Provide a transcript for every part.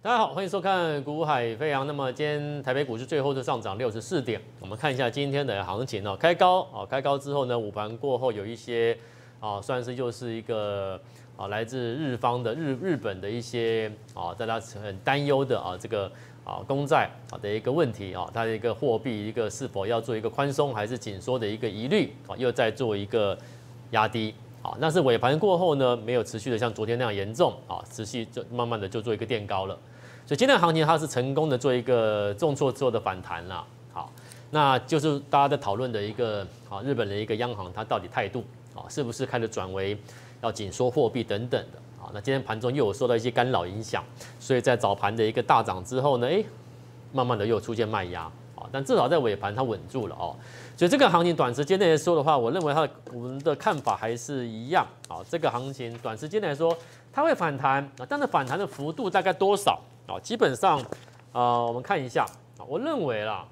大家好，欢迎收看《股海飞扬》。那么今天台北股市最后是上涨64点，我们看一下今天的行情哦。开高之后呢，午盘过后有一些算是又是一个来自日方的日本的一些大家很担忧的这个公债的一个问题它的一个货币一个是否要做一个宽松还是紧缩的一个疑虑又在做一个压低。但是尾盘过后呢，没有持续的像昨天那样严重持续就慢慢的就做一个垫高了。所以今天的行情它是成功的做一个重挫之后的反弹啦。好，那就是大家在讨论的一个日本的一个央行它到底态度是不是开始转为要紧缩货币等等的那今天盘中又有受到一些干扰影响，所以在早盘的一个大涨之后呢，慢慢的又出现卖压但至少在尾盘它稳住了所以这个行情短时间内来说的话，我认为我们的看法还是一样这个行情短时间来说它会反弹但是反弹的幅度大概多少基本上我们看一下我认为啦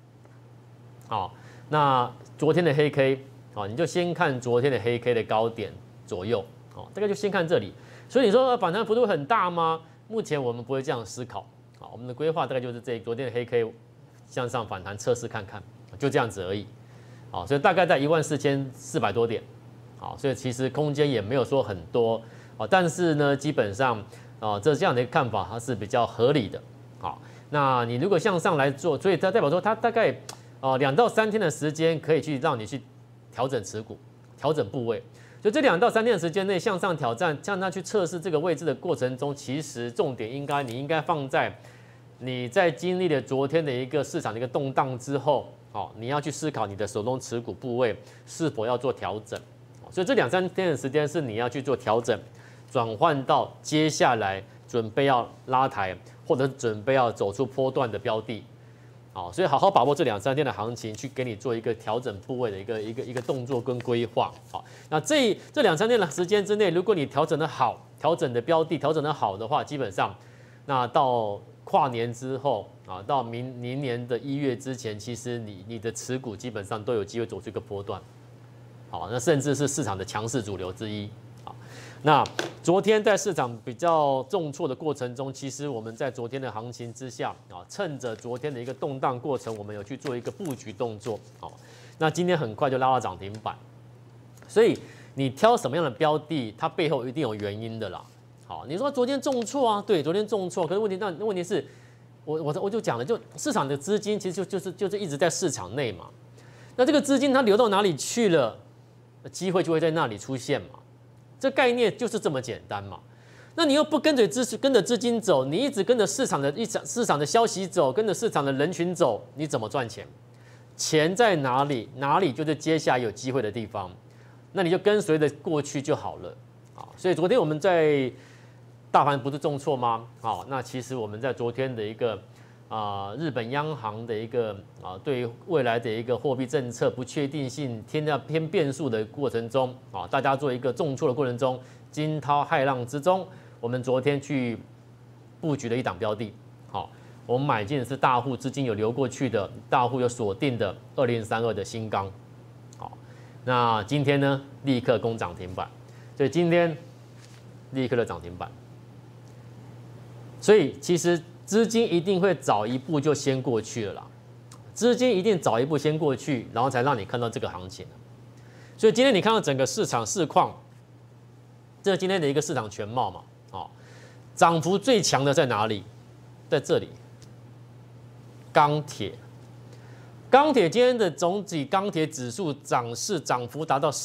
那昨天的黑 K 你就先看昨天的黑 K 的高点左右大概就先看这里。所以你说反弹幅度很大吗？目前我们不会这样思考我们的规划大概就是昨天的黑 K 向上反弹测试看看，就这样子而已所以大概在14400多点所以其实空间也没有说很多但是呢基本上这样的一个看法它是比较合理的那你如果向上来做，所以它代表说它大概2到3天的时间可以去让你去调整持股、调整部位。所以这2到3天的时间内向上挑战，向上去测试这个位置的过程中，其实重点你应该放在你在经历了昨天的一个市场的一个动荡之后，你要去思考你的手中持股部位是否要做调整。所以这2、3天的时间是你要去做调整，转换到接下来准备要拉抬或者准备要走出波段的标的。所以好好把握这2、3天的行情，去给你做一个调整部位的一个动作跟规划。那这2、3天的时间之内，如果你调整的好，调整的标的调整的好的话，基本上那到跨年之后到明年的1月之前，其实你的持股基本上都有机会走出一个波段。那甚至是市场的强势主流之一。那昨天在市场比较重挫的过程中，其实我们在昨天的行情之下趁着昨天的一个动荡过程，我们有去做一个布局动作那今天很快就拉到涨停板，所以你挑什么样的标的，它背后一定有原因的啦。你说昨天重挫对，昨天重挫，可是问题是，我就讲了，就市场的资金其实就是一直在市场内嘛，那这个资金它流到哪里去了，机会就会在那里出现嘛。这概念就是这么简单嘛。那你又不跟着资金走，你一直跟着市场的消息走，跟着市场的人群走，你怎么赚钱？钱在哪里，哪里就是接下来有机会的地方。那你就跟随着过去就好了所以昨天我们在大盘不是重挫吗？那其实我们在昨天的一个日本央行的一个对于未来的一个货币政策不确定性偏变数的过程中大家做一个重挫的过程中，惊涛骇浪之中，我们昨天去布局了一档标的我们买进的是大户资金有流过去的，大户有锁定的2032的新钢那今天呢立刻攻涨停板，所以今天立刻的涨停板，所以其实资金一定会早一步就先过去了啦，资金一定早一步先过去，然后才让你看到这个行情。所以今天你看到整个市场市况，这是今天的一个市场全貌嘛涨幅最强的在哪里？在这里，钢铁今天的总体钢铁指数涨幅达到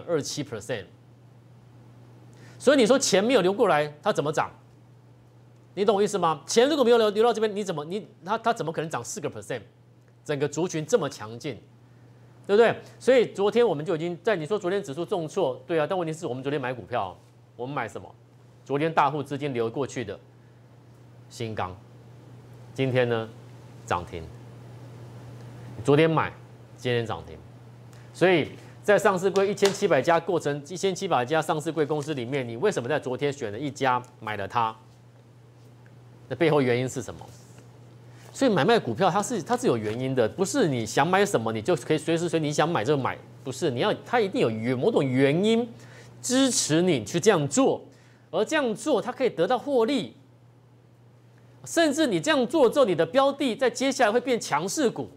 4.27%，所以你说钱没有流过来，它怎么涨？你懂我意思吗？钱如果没有流到这边，它怎么可能涨4%？整个族群这么强劲，对不对？所以昨天我们就已经在你说昨天指数重挫，对但问题是我们昨天买股票，我们买什么？昨天大户资金流过去的新钢，今天呢涨停。昨天买，今天涨停，所以在上市柜1700家过程，1700家上市柜公司里面，你为什么在昨天选了一家买了它？那背后原因是什么？所以买卖股票它是有原因的，不是你想买什么你就可以随时随地想买就买，不是它一定有某种原因支持你去这样做，而这样做它可以得到获利。 甚至你这样做之后，你的标的在接下来会变强势股。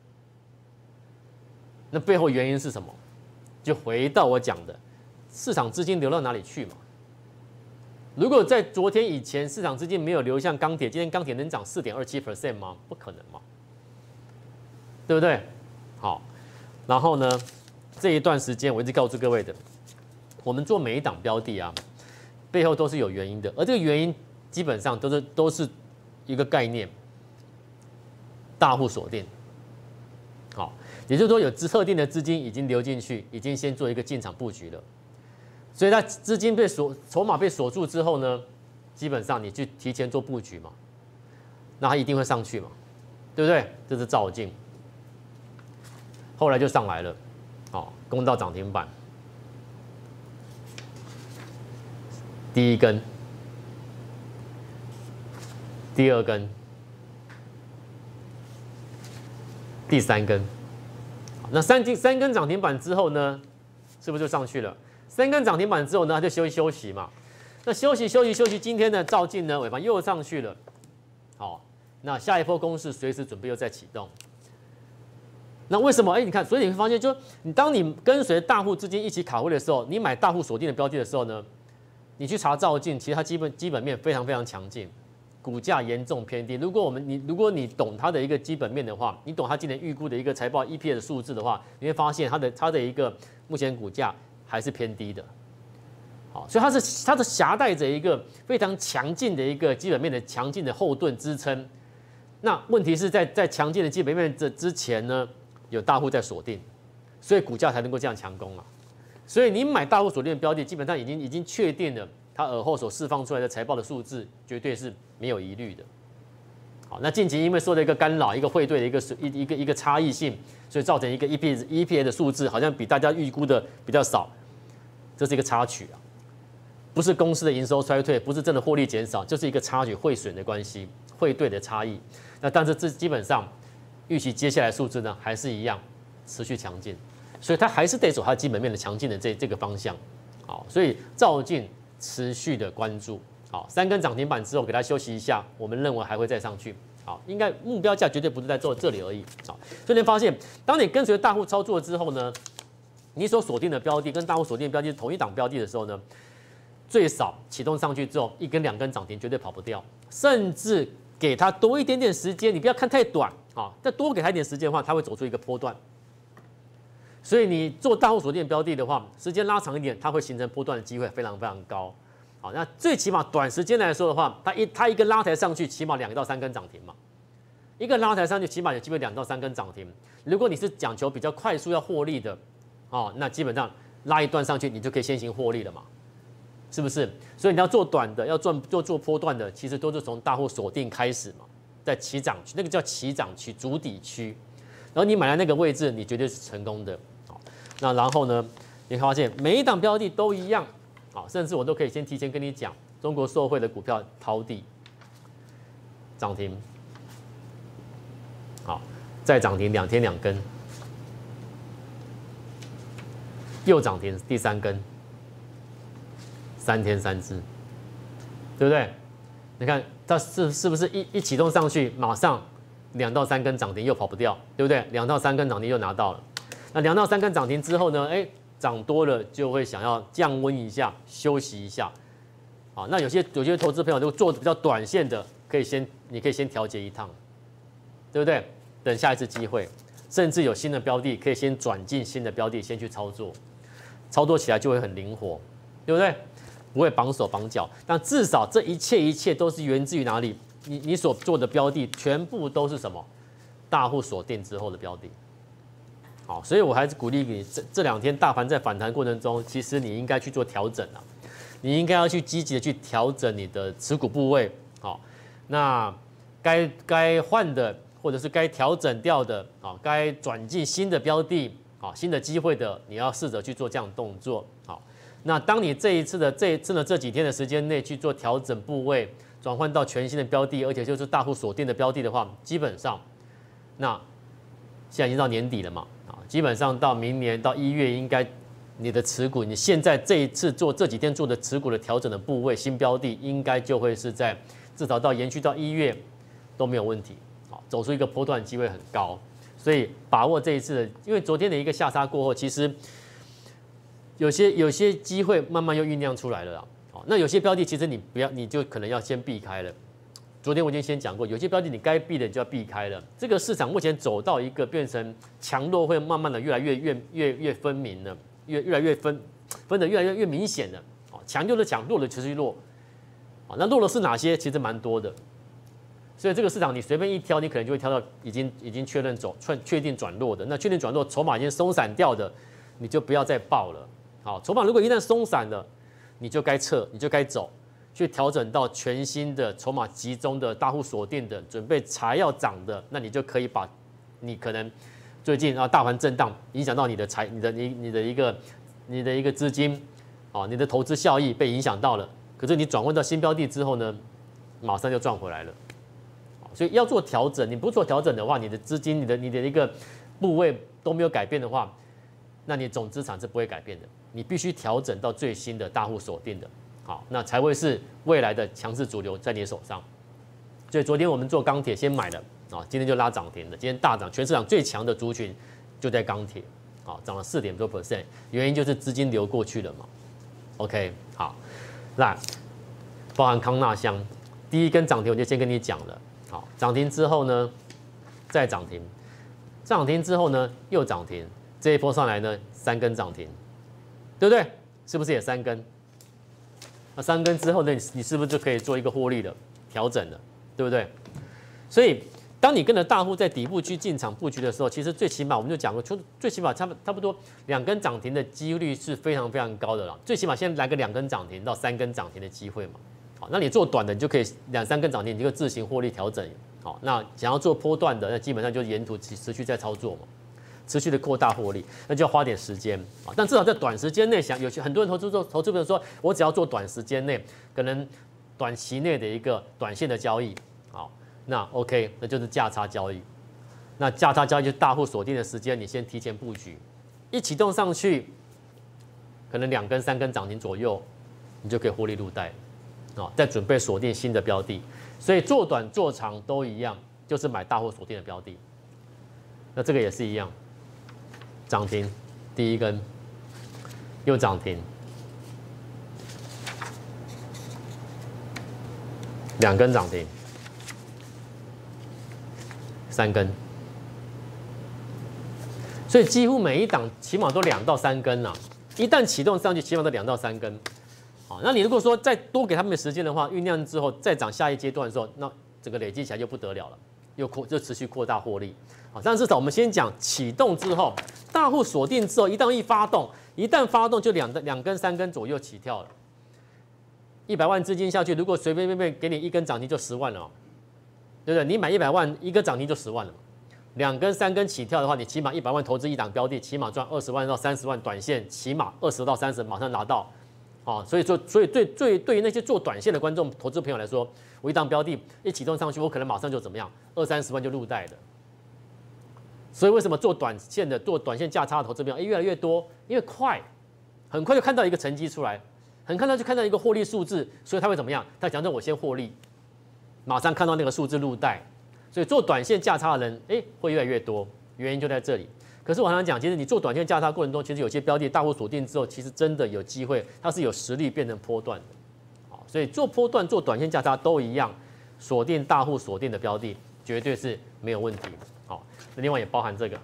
那背后原因是什么？就回到我讲的，市场资金流到哪里去嘛？如果在昨天以前市场资金没有流向钢铁，今天钢铁能涨4.27% 吗？不可能嘛，对不对？好，然后呢，这一段时间我一直告诉各位的，我们做每一档标的啊，背后都是有原因的，而这个原因基本上都是一个概念，大户锁定。好，也就是说有特定的资金已经流进去，已经先做一个进场布局了。所以它资金被筹码被锁住之后呢，基本上你去提前做布局嘛，那它一定会上去嘛，对不对？这是兆进，后来就上来了，好，攻到涨停板，第一根，第二根，第三根，那三根涨停板之后呢，是不是就上去了？3根涨停板之后呢，它就休息嘛。那休息，今天呢，兆进呢尾盘又上去了。好，那下一波攻势随时准备又再启动。那为什么？你看，所以你会发现，就当你跟随大户资金一起卡位的时候，你买大户锁定的标的的时候呢，你去查兆进，其实它基本面非常非常强劲，股价严重偏低。如果你懂它的一个基本面的话，你懂它今年预估的一个财报 EPS 的数字的话，你会发现它的一个目前股价还是偏低的。好，所以它是携带着一个非常强劲的一个基本面的强劲的后盾支撑。那问题是在强劲的基本面之前呢，有大户在锁定，所以股价才能够这样强攻啊。所以你买大户锁定的标的，基本上已经确定了，它尔后所释放出来的财报的数字绝对是没有疑虑的。好，那近期因为受到一个干扰，一个汇兑的一个差异性，所以造成一个 EPS 的数字好像比大家预估的比较少，这是一个插曲啊。不是公司的营收衰退，不是真的获利减少，就是一个差距汇损的关系，汇兑的差异。那但是这基本上预期接下来数字呢还是一样持续强劲，所以它还是得走它基本面的强劲的这个方向。好，所以兆进持续的关注。好，3根涨停板之后给它休息一下，我们认为还会再上去。好，应该目标价绝对不是在这里而已。好，所以你发现，当你跟随大户操作之后呢，你所锁定的标的跟大户锁定的标的是同一档标的的时候呢，最少启动上去之后，1根2根涨停绝对跑不掉，甚至给它多一点点时间，你不要看太短啊，再多给它一点时间的话，它会走出一个波段。所以你做大户锁定标的的话，时间拉长一点，它会形成波段的机会非常非常高。好，那最起码短时间来说的话，它一根拉抬上去，起码2到3根涨停嘛。一个拉抬上去，起码有机会2到3根涨停。如果你是讲求比较快速要获利的，哦，那基本上拉一段上去，你就可以先行获利了嘛。是不是？所以你要做短的，要做波段的，其实都是从大户锁定开始嘛，在起涨区，那个叫起涨区、筑底区，然后你买在那个位置，你绝对是成功的。好，那然后呢，你会发现每一档标的都一样，好，甚至我都可以先提前跟你讲，中国受惠的股票掏地涨停，好，再涨停2天2根，又涨停第3根。3天3支，对不对？你看它是不是一启动上去，马上2到3根涨停又跑不掉，对不对？2到3根涨停又拿到了。那2到3根涨停之后呢？涨多了就会想要降温一下，休息一下。啊，那有些投资朋友就做比较短线的，你可以先调节一趟，对不对？等下一次机会，甚至有新的标的，可以先转进新的标的，先去操作，操作起来就会很灵活，对不对？不会绑手绑脚，但至少这一切都是源自于哪里？你所做的标的全部都是什么？大户锁定之后的标的。好，所以我还是鼓励你这2天大盘在反弹过程中，其实你应该去做调整啊，你应该要去积极的去调整你的持股部位。好，那该换的或者是该调整掉的啊，该转进新的标的啊，新的机会的，你要试着去做这样的动作。好。那当你这一次这几天的时间内去做调整部位，转换到全新的标的，而且就是大户锁定的标的的话，基本上，那现在已经到年底了嘛，啊，基本上到明年到1月，应该你的持股，你现在这一次这几天做的持股的调整的部位，新标的应该就会是在至少延续到1月都没有问题，好，走出一个波段机会很高，所以把握这一次的，因为昨天的一个下杀过后，其实有些机会慢慢又酝酿出来了啦，好，那有些标的其实你就可能要先避开了。昨天我已经先讲过，有些标的你该避的你就要避开了。这个市场目前走到一个变成强弱会慢慢的越来越分明了，越来越分得越来越明显了。强就是强，弱的持续弱。那弱的是哪些？其实蛮多的。所以这个市场你随便一挑，你可能就会挑到已经确定转弱的。那确定转弱，筹码已经松散掉的，你就不要再抱了。好，筹码如果一旦松散了，你就该撤，你就该走。去调整到全新的筹码集中的大户锁定的，准备才要涨的，那你就可以把你可能最近大盘震荡影响到你的一个资金你的投资效益被影响到了，可是你转换到新标的之后呢，马上就赚回来了。所以要做调整，你不做调整的话，你的资金、你的一个部位都没有改变的话，那你总资产是不会改变的。你必须调整到最新的大户锁定的。好，那才会是未来的强势主流在你手上。所以昨天我们做钢铁先买了今天就拉涨停了。今天大涨，全市场最强的族群就在钢铁，涨了4.多%，原因就是资金流过去了嘛。OK， 好，那包含康纳香，第一根涨停我就先跟你讲了。好，涨停之后呢，再涨停，涨停之后呢又涨停，这一波上来呢3根涨停，对不对？是不是也3根？那3根之后呢，你是不是就可以做一个获利的调整了，对不对？所以，当你跟着大户在底部区进场布局的时候，其实最起码我们就讲过，最起码差不多2根涨停的几率是非常非常高的了。最起码先来个2根涨停到3根涨停的机会嘛。好，那你做短的，你就可以2、3根涨停，你就自行获利调整。好，那想要做波段的，那基本上就沿途持续在操作嘛。持续的扩大获利，那就要花点时间啊。但至少在短时间内，很多人投资朋友说，我只要做短时间内，可能短期内的一个短线的交易，好，那 OK， 那就是价差交易。那价差交易就是大户锁定的时间，你先提前布局，一启动上去，可能2根3根涨停左右，你就可以获利入袋啊。再准备锁定新的标的，所以做短做长都一样，就是买大户锁定的标的。那这个也是一样。涨停，第一根又涨停，2根涨停，3根，所以几乎每一档起码都2到3根啊。一旦启动上去，起码都2到3根。好，那你如果说再多给他们时间的话，酝酿之后再涨下一阶段的时候，那整个累积起来就不得了了，就持续扩大获利。好，但至少我们先讲启动之后，大户锁定之后，一旦发动就2根3根左右起跳了。100万资金下去，如果随便给你1根涨停就10万了，对不对？你买100万，1根涨停就10万了嘛。2根3根起跳的话，你起码100万投资一档标的，起码赚20万到30万，短线起码20到30马上拿到。好，所以对于那些做短线的观众、投资朋友来说，我一档标的一启动上去，我可能马上就怎么样，20、30万就入袋了。所以为什么做短线价差的投资朋友越来越多？因为很快就看到一个成绩出来，很快就看到一个获利数字，所以他会怎么样？他讲说我先获利，马上看到那个数字入袋，所以做短线价差的人会越来越多，原因就在这里。可是我常常讲，其实你做短线价差过程中，其实有些标的大户锁定之后，其实真的有机会，它是有实力变成波段的。好，所以做波段、做短线价差都一样，锁定大户锁定的标的，绝对是没有问题。好，那另外也包含这个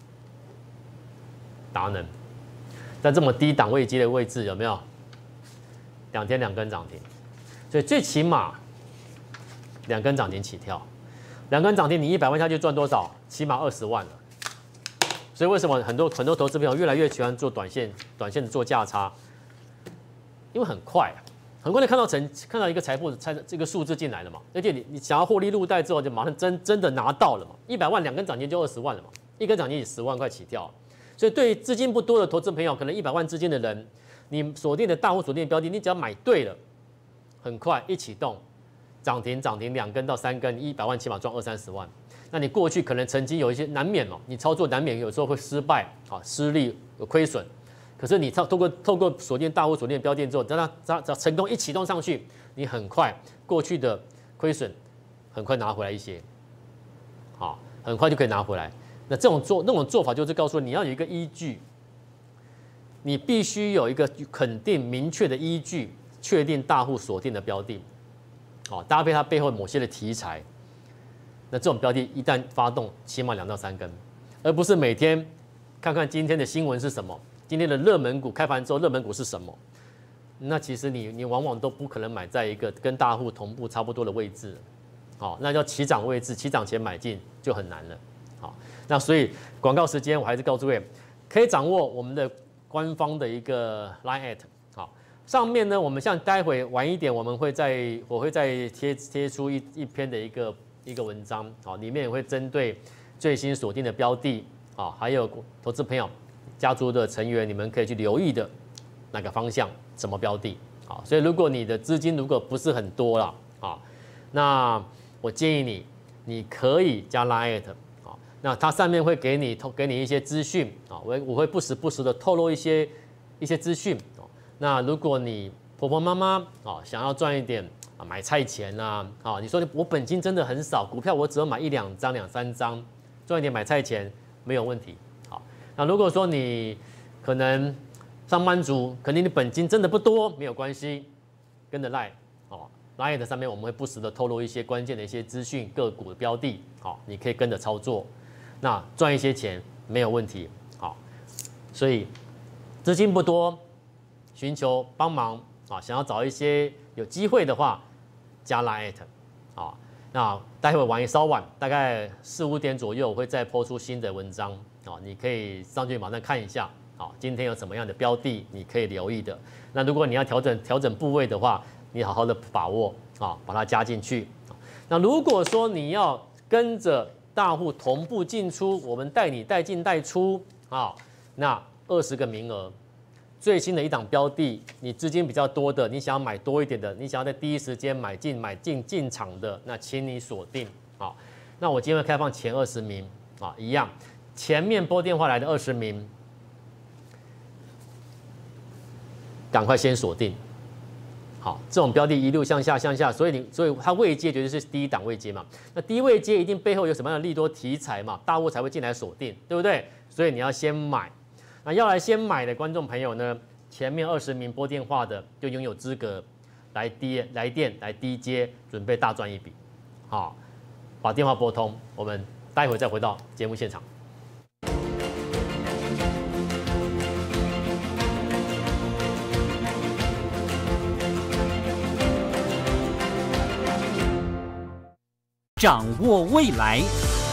达能，在这么低档位阶的位置有没有？2天2根涨停，所以最起码2根涨停起跳，2根涨停你100万下去赚多少？起码20万了。所以为什么很多投资朋友越来越喜欢做短线的做价差？因为很快的看到一个财富这个数字进来了嘛，而且你想要获利入袋之后，就马上真的拿到了嘛。100万2根涨停就20万了嘛，1根涨停10万块起跳。所以对于资金不多的投资朋友，可能100万之间的人，你锁定的大户锁定的标的，你只要买对了，很快一启动涨停2根到3根，100万起码赚20、30万。那你过去可能曾经有一些难免你操作难免有时候会失败失利有亏损，可是你透过锁定大户锁定的标的之后，只要成功一启动上去，你很快过去的亏损很快拿回来一些，好，很快就可以拿回来。那那种做法就是告诉你要有一个依据，你必须有一个肯定明确的依据，确定大户锁定的标的，好，搭配它背后某些的题材。那这种标的一旦发动，起码2到3根，而不是每天看看今天的新闻是什么，今天的热门股开盘之后热门股是什么。那其实你往往都不可能买在一个跟大户同步差不多的位置，好，那叫起涨位置，起涨前买进就很难了，好，那所以广告时间我还是告诉各位，可以掌握我们的官方的一个 Line@， 好，上面呢我们像待会晚一点我会再贴出一篇的一个文章，好，里面也会针对最新锁定的标的，好，还有投资朋友、家族的成员，你们可以去留意的哪个方向、什么标的，好，所以如果你的资金如果不是很多啦，啊，那我建议你可以加 Line@， 好，那它上面会给你一些资讯，啊，我会不时的透露一些资讯，那如果你婆婆妈妈啊想要赚一点买菜钱啊，好，你说我本金真的很少，股票我只有买1、2张、2、3张，赚一点买菜钱没有问题。好，那如果说你可能上班族，肯定你本金真的不多，没有关系，跟着 Line 的上面我们会不时的透露一些关键的一些资讯、个股的标的，好，你可以跟着操作，那赚一些钱没有问题。好，所以资金不多，寻求帮忙啊，想要找一些有机会的话。加 Line@， 啊，那待会稍晚，大概4、5点左右，我会再播出新的文章，啊，你可以上去网站看一下，啊，今天有什么样的标的，你可以留意的。那如果你要调整部位的话，你好好的把握，啊，把它加进去。那如果说你要跟着大户同步进出，我们带你带进带出，啊，那20个名额。最新的一档标的，你资金比较多的，你想要买多一点的，你想要在第一时间买进场的，那请你锁定。好，那我今天会开放前20名啊，一样，前面拨电话来的20名，赶快先锁定。好，这种标的一路向下，所以它位阶绝对是第一档位阶嘛。那低位阶一定背后有什么样的利多题材嘛，大户才会进来锁定，对不对？所以你要先买。那要来先买的观众朋友呢，前面20名拨电话的就拥有资格来电来低接，准备大赚一笔。好，把电话拨通，我们待会再回到节目现场。 掌握未来。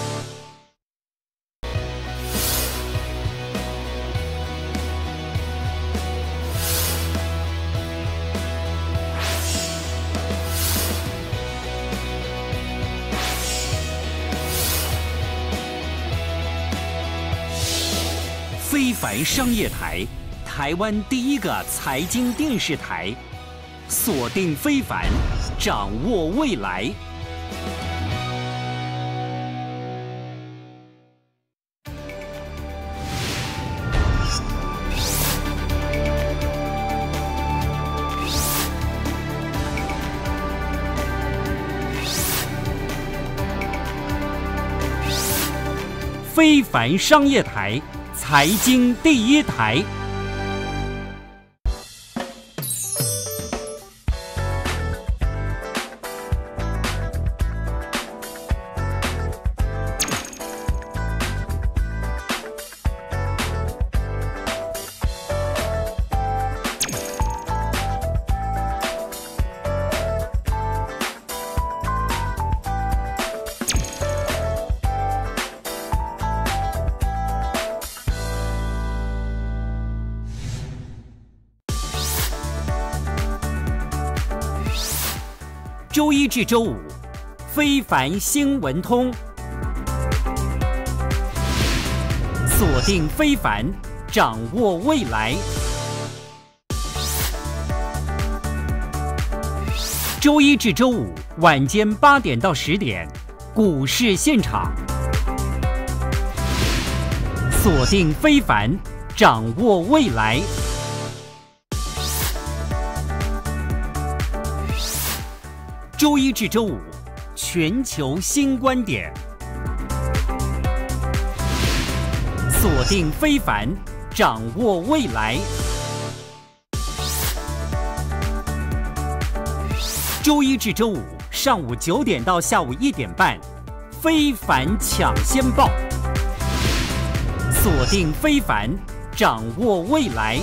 非凡商业台，台湾第一个财经电视台，锁定非凡，掌握未来。非凡商业台，财经第一台。周一至周五，非凡新闻通，锁定非凡，掌握未来。周一至周五晚间8点到10点，股市现场，锁定非凡，掌握未来。周一至周五全球新观点，锁定非凡，掌握未来。周一至周五上午9点到下午1点半，非凡抢先报，锁定非凡，掌握未来。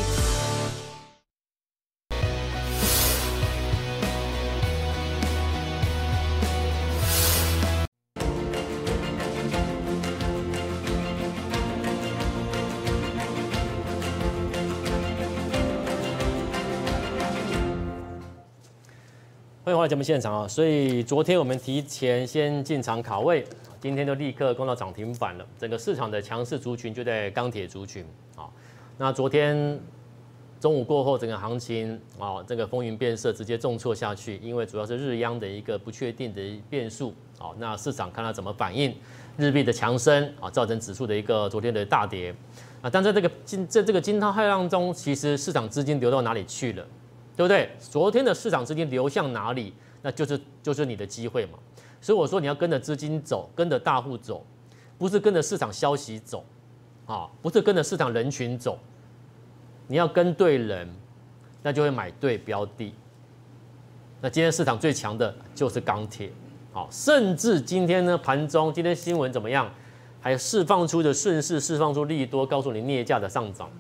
欢迎回来节目现场啊！所以昨天我们提前先进场卡位，今天就立刻攻到涨停板了。整个市场的强势族群就在钢铁族群啊。那昨天中午过后，整个行情啊，这个风云变色，直接重挫下去，因为主要是日央的一个不确定的变数啊。那市场看它怎么反应，日币的强升啊，造成指数的一个昨天的大跌啊。但在这个惊涛骇浪中，其实市场资金流到哪里去了？对不对？昨天的市场资金流向哪里，那就是你的机会嘛。所以我说你要跟着资金走，跟着大户走，不是跟着市场消息走，啊，不是跟着市场人群走。你要跟对人，那就会买对标的。那今天市场最强的就是钢铁，好，甚至今天呢盘中今天新闻怎么样？还释放出的顺势释放出利多，告诉你镍价的上涨。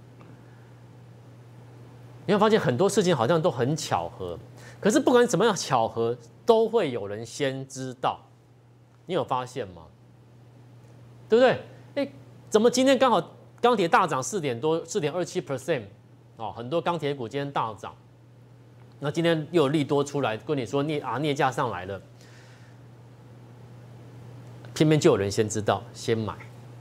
你会发现很多事情好像都很巧合，可是不管怎么样巧合，都会有人先知道。你有发现吗？对不对？哎，怎么今天刚好钢铁大涨4.27%哦，很多钢铁股今天大涨。那今天又有利多出来跟你说镍价上来了，偏偏就有人先知道先买，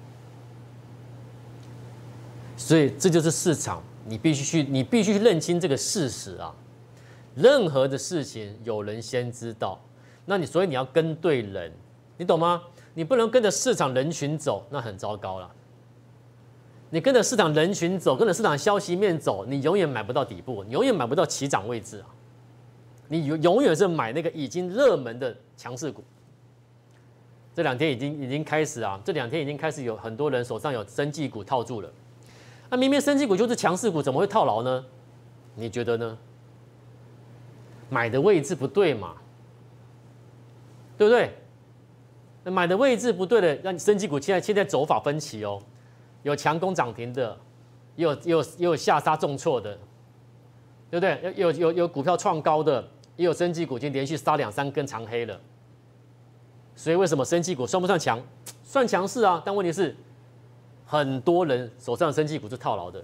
所以这就是市场。你必须去认清这个事实啊！任何的事情有人先知道，所以你要跟对人，你懂吗？你不能跟着市场人群走，那很糟糕了。你跟着市场人群走，跟着市场消息面走，你永远买不到底部，你永远买不到起涨位置啊！你永远是买那个已经热门的强势股。这两天已经开始啊，这2天已经开始有很多人手上有生技股套住了。那明明生技股就是强势股，怎么会套牢呢？你觉得呢？买的位置不对嘛，对不对？买的位置不对的，让生技股现在走法分歧哦，有强攻涨停的，也有下杀重挫的，对不对？有股票创高的，也有生技股已经连续杀2、3根长黑了。所以为什么生技股算不算强？算强势啊，但问题是，很多人手上的生技股是套牢的。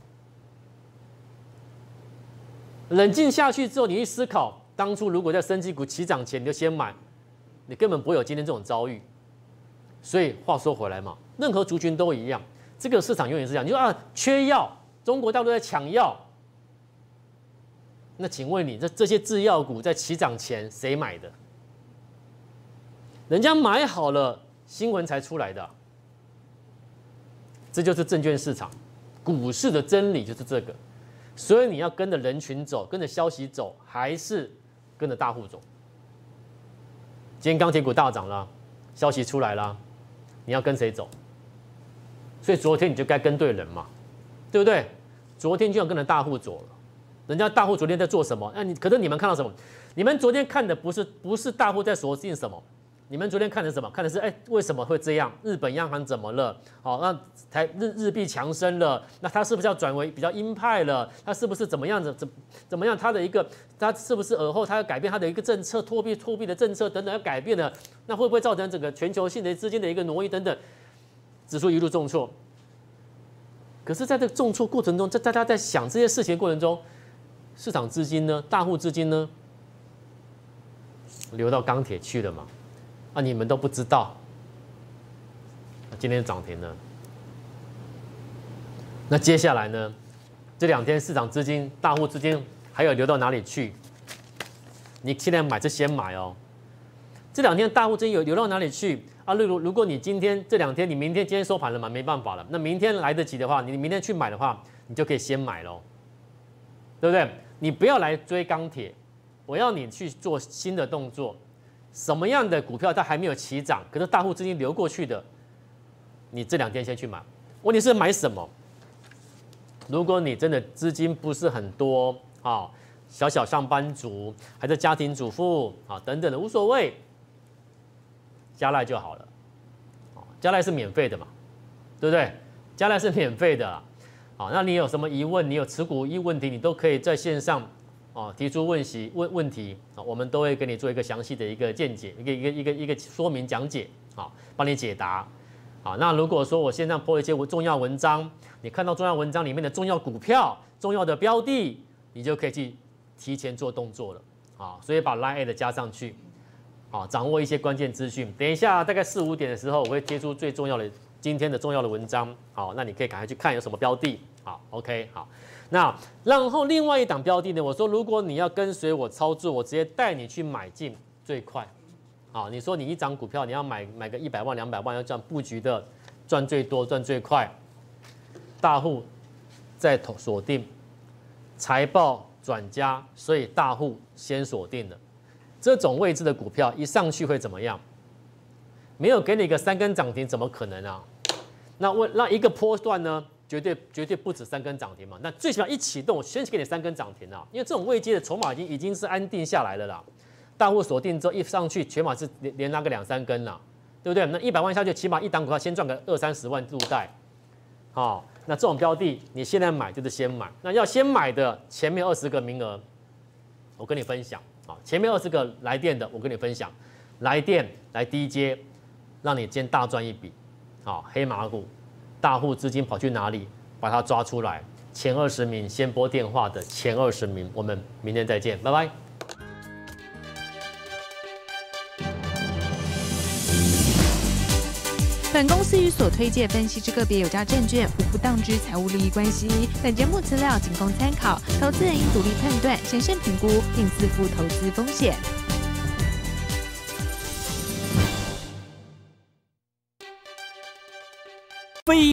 冷静下去之后，你去思考，当初如果在生技股起涨前你就先买，你根本不会有今天这种遭遇。所以话说回来嘛，任何族群都一样，这个市场永远是这样。你说啊，缺药，中国大陆在抢药，那请问你这些制药股在起涨前谁买的？人家买好了，新闻才出来的。这就是证券市场，股市的真理就是这个。所以你要跟着人群走，跟着消息走，还是跟着大户走？今天钢铁股大涨了，消息出来了，你要跟谁走？所以昨天你就该跟对人嘛，对不对？昨天就要跟着大户走了。人家大户昨天在做什么？可是你们看到什么？你们昨天看的不是大户在锁定什么？你们昨天看的是什么？看的是为什么会这样？日本央行怎么了？好，那日币强升了，那它是不是要转为比较鹰派了？它是不是怎么样怎么样？它是不是而后它要改变它的一个政策，货币的政策等等要改变了？那会不会造成整个全球性的资金的一个挪移等等？指数一路重挫。可是，在这个重挫过程中，大家在想这些事情的过程中，市场资金呢，大户资金呢，流到钢铁去了嘛？你们都不知道，今天涨停了。那接下来呢？这2天市场资金、大户资金还有流到哪里去？你现在买是先买哦。这2天大户资金有流到哪里去啊？如果你今天这2天，你明天今天收盘了嘛，没办法了。那明天来得及的话，你明天去买的话，你就可以先买咯，对不对？你不要来追钢铁，我要你去做新的动作。 什么样的股票它还没有起涨，可是大户资金流过去的，你这2天先去买。问题是买什么？如果你真的资金不是很多啊，小上班族，还是家庭主妇啊等等的无所谓，加赖就好了。加赖是免费的嘛，对不对？加赖是免费的啦。好，那你有什么疑问？你有持股问题，你都可以在线上提出问题啊，我们都会给你做一个详细的一个见解，一个说明讲解啊，帮你解答。好，那如果说我线上播一些重要文章，你看到重要文章里面的重要股票、重要的标的，你就可以去提前做动作了啊。所以把 Line 的加上去，啊，掌握一些关键资讯。等一下大概4、5点的时候，我会贴出最重要的今天的重要的文章。好，那你可以赶快去看有什么标的。好 ，OK， 好。那然后另外一档标的呢？我说如果你要跟随我操作，我直接带你去买进最快。好，你说你一张股票你要买个100万、200万，要这样布局的，赚最多、赚最快。大户在锁定，财报转佳，所以大户先锁定了。这种位置的股票一上去会怎么样？没有给你一个3根涨停，怎么可能啊？那一个波段呢？绝对不止3根涨停嘛。那最起码一启动，我先给你3根涨停啊，因为这种位阶的筹码已经是安定下来了啦。大户锁定之后一上去，起码是连拉个2、3根啦，对不对？那100万下去，起码一档股票先赚个20、30万入袋。好，那这种标的你现在买就是先买。那要先买的前面20个名额，我跟你分享啊，前面20个来电的我跟你分享，来电来低阶，让你今天大赚一笔。好，黑马股。大户资金跑去哪里？把它抓出来。前20名先拨电话的前20名，我们明天再见，拜拜。 本公司与所推介分析之个别有价证券无不当之财务利益关系。本节目资料仅供参考，投资人应独立判断、审慎评估，并自负投资风险。 非